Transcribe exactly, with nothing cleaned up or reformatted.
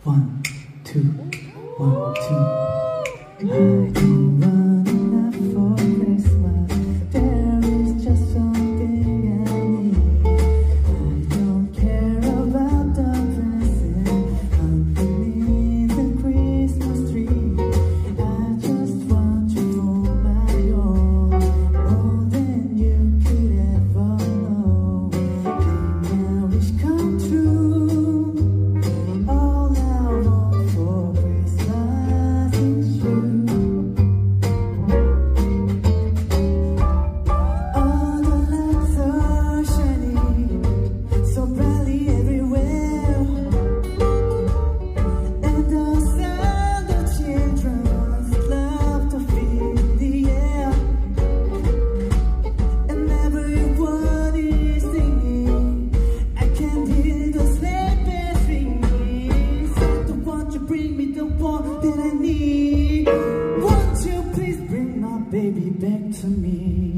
One, two, one, two. I don't want enough for Christmas. There is just something I need. I don't care about the present underneath the Christmas tree. I just want you for my own, more than you could ever know. May my wish come true. That I need. Won't you please bring my baby back to me?